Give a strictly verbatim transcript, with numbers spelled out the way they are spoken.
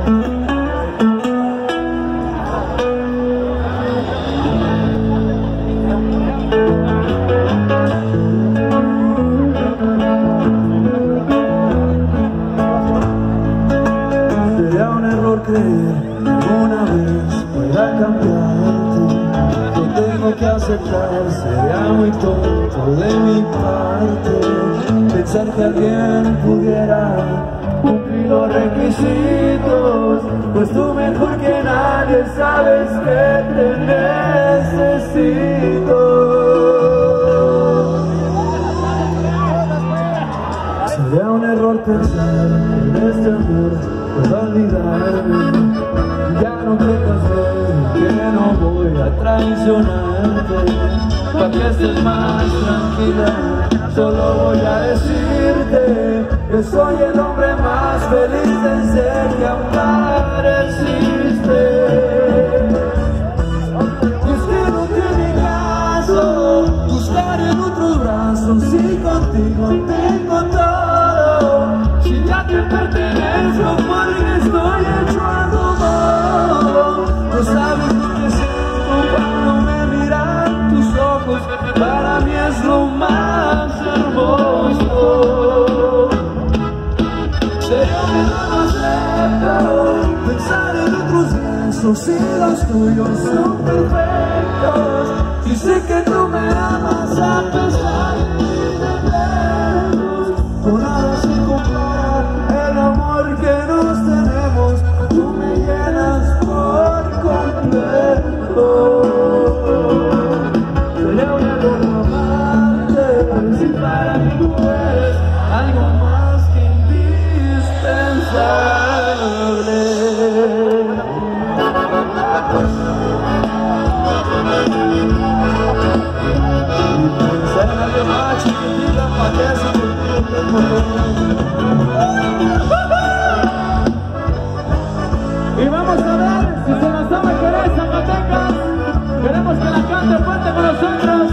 Sería un error creer que alguna vez pueda cambiarte. Lo tengo que aceptar, sería muy tonto de mi parte pensar que alguien pudiera cumplir los requisitos, pues tú mejor que nadie sabes que te necesito. Sería un error pensar en este amor puedo olvidarme. Ya no tengas miedo, que no voy a traicionarte. Pa' que estés más tranquila, solo voy a decirte que soy el hombre más feliz del ser que amar existe. Y es que no tiene caso buscar en otros brazos si contigo tengo todo. Si ya te pertenezco porque estoy hecho a tu modo. No sabes lo que siento cuando me miran tus ojos. Para mí es lo más hermoso. Sería un error acepto pensar en otros besos si los tuyos son perfectos. Y sé que tú me amas a pesar de mis defectos. Por nada se compara el amor que nos tenemos. Tú me llenas por completo. Sería un error amarte si para mí tú eres algo más que indispensable. Y pensar en algo más chiquitita pa' que se contigo tengo todo. Y vamos a ver si se nos sabe querer Zacatecas. Queremos que la cante fuerte con nosotros.